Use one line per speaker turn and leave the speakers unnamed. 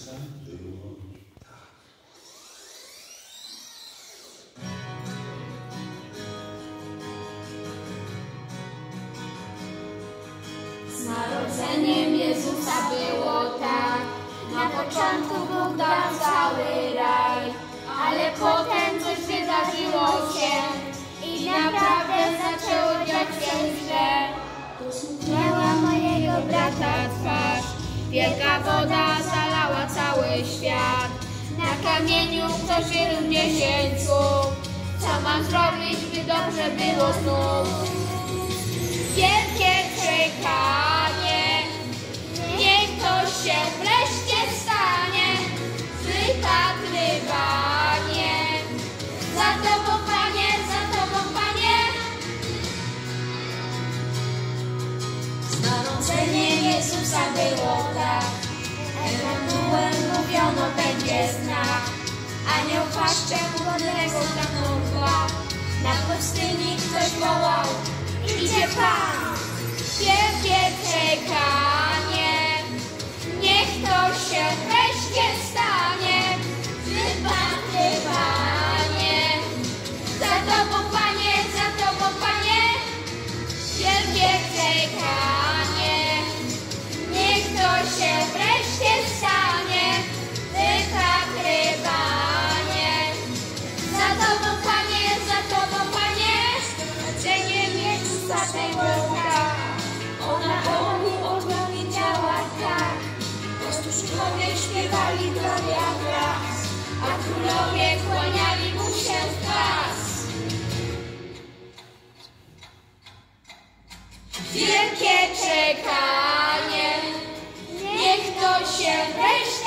Chrystusem było tak.
Z narodzeniem Jezusa było tak. Na początku Bóg dał cały raj, ale potem coś wydarzyło się i naprawdę zaczęło dziać się źle. Usmuknęła mojego brata twarz, wielka woda zalała cały świat. Na kamieniu ktoś wielu miesięców, co mam zrobić, by dobrze było znów? Wielkie czekanie, niech to się wreszcie stanie. Wypatrywanie, za Tobą Panie, za Tobą Panie. Z narodzeniem Jezusa było tak. Emanuel mówiono będzie znak. Anioł paszczę głodnego zamknął. Na pustyni ktoś wołał, idzie Pan. Wielkie czekanie, niech to się wreszcie stanie. Wypatrywanie, za Tobą Panie, za Tobą Panie. Wielkie czekanie, niech to się wreszcie stanie. Wypatrywanie, za Tobą Panie, za Tobą Panie. Narodzeniem Jezusa było tak. Ona odpowiedziała tak. Pastuszkowie śpiewali gloria glas, a królowie kłaniali mu się w pas. Wielkie czekanie, niech to się wreszcie